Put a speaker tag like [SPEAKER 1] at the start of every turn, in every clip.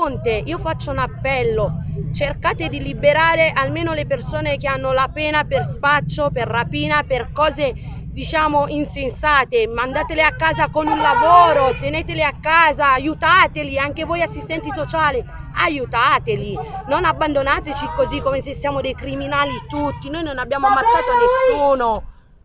[SPEAKER 1] Conte, io faccio un appello, cercate di liberare almeno le persone che hanno la pena per spaccio, per rapina, per cose diciamo insensate, mandatele a casa con un lavoro, teneteli a casa, aiutateli, anche voi assistenti sociali, aiutateli, non abbandonateci così come se siamo dei criminali tutti, noi non abbiamo ammazzato nessuno.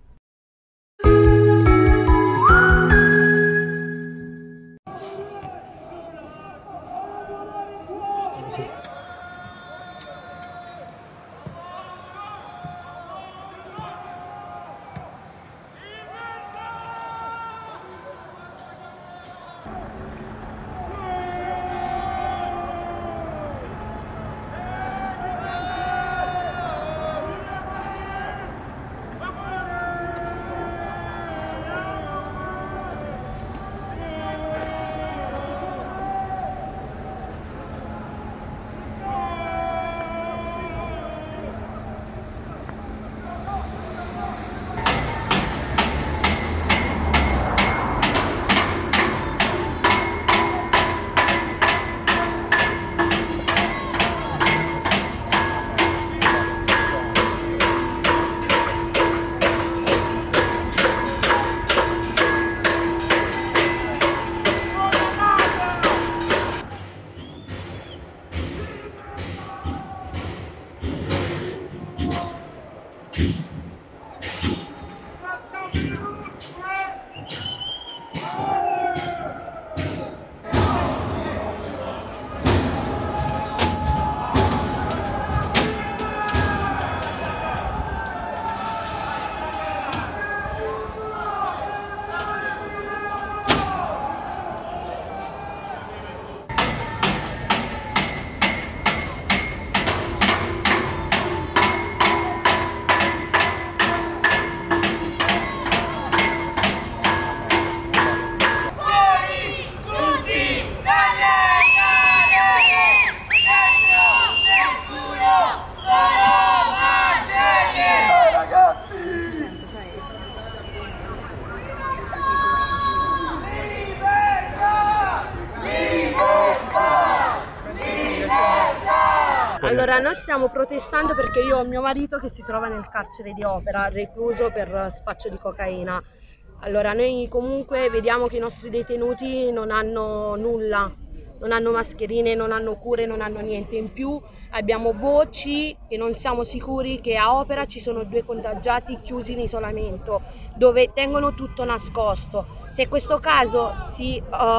[SPEAKER 1] Allora, noi stiamo protestando perché io ho mio marito che si trova nel carcere di Opera, recluso per spaccio di cocaina. Allora, noi comunque vediamo che i nostri detenuti non hanno nulla, non hanno mascherine, non hanno cure, non hanno niente. In più abbiamo voci che non siamo sicuri che a Opera ci sono 2 contagiati chiusi in isolamento, dove tengono tutto nascosto. Se questo caso si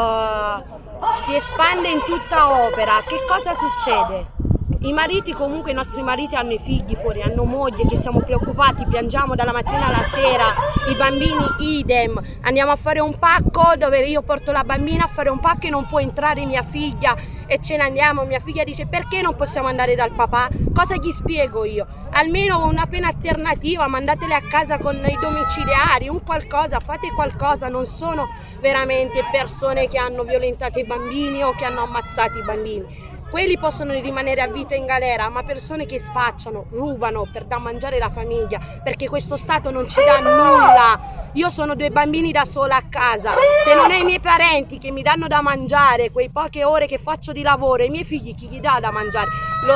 [SPEAKER 1] espande in tutta Opera, che cosa succede? I mariti comunque, i nostri mariti hanno i figli fuori, hanno moglie, che siamo preoccupati, piangiamo dalla mattina alla sera, i bambini idem, andiamo a fare un pacco dove io porto la bambina a fare un pacco e non può entrare mia figlia e ce ne andiamo, mia figlia dice perché non possiamo andare dal papà? Cosa gli spiego io? Almeno una pena alternativa, mandatele a casa con i domiciliari, un qualcosa, fate qualcosa, non sono veramente persone che hanno violentato i bambini o che hanno ammazzato i bambini. Quelli possono rimanere a vita in galera, ma persone che spacciano, rubano per da mangiare la famiglia, perché questo Stato non ci dà nulla. Io sono 2 bambini da sola a casa, se non è i miei parenti che mi danno da mangiare, quei poche ore che faccio di lavoro, i miei figli chi gli dà da mangiare?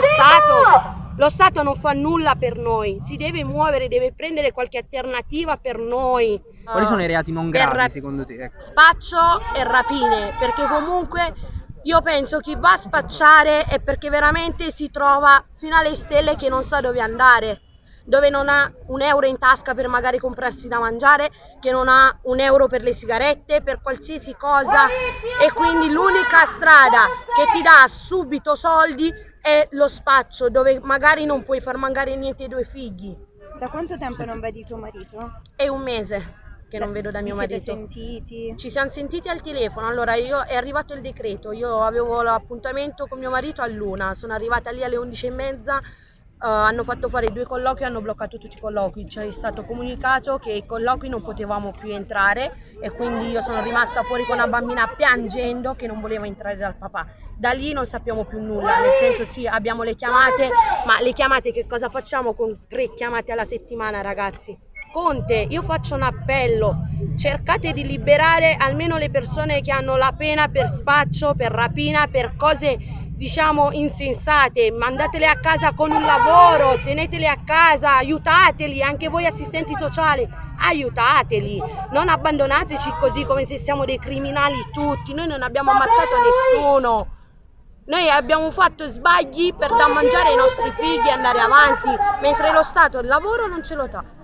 [SPEAKER 1] Lo Stato non fa nulla per noi, si deve muovere, deve prendere qualche alternativa per noi.
[SPEAKER 2] Quali sono i reati non gravi secondo te? Ecco.
[SPEAKER 1] Spaccio e rapine, perché comunque io penso chi va a spacciare è perché veramente si trova fino alle stelle che non sa dove andare, dove non ha un euro in tasca per magari comprarsi da mangiare, che non ha un euro per le sigarette, per qualsiasi cosa, e quindi l'unica strada che ti dà subito soldi è lo spaccio, dove magari non puoi far mancare niente ai 2 figli.
[SPEAKER 3] Da quanto tempo non vedi tuo marito?
[SPEAKER 1] È un mese che non vedo da mio marito.
[SPEAKER 3] Vi siete sentiti?
[SPEAKER 1] Ci siamo sentiti al telefono. Allora è arrivato il decreto, io avevo l'appuntamento con mio marito all'1, sono arrivata lì alle 11:30, hanno fatto fare 2 colloqui, hanno bloccato tutti i colloqui, ci è stato comunicato che i colloqui non potevamo più entrare e quindi io sono rimasta fuori con una bambina piangendo che non voleva entrare dal papà. Da lì non sappiamo più nulla, nel senso sì, abbiamo le chiamate, ma le chiamate che cosa facciamo con 3 chiamate alla settimana, ragazzi? Conte, io faccio un appello, cercate di liberare almeno le persone che hanno la pena per spaccio, per rapina, per cose diciamo insensate, mandatele a casa con un lavoro, tenetele a casa, aiutateli, anche voi assistenti sociali, aiutateli, non abbandonateci così come se siamo dei criminali tutti. Noi non abbiamo ammazzato nessuno, noi abbiamo fatto sbagli per dar mangiare ai nostri figli e andare avanti, mentre lo Stato il lavoro non ce lo dà.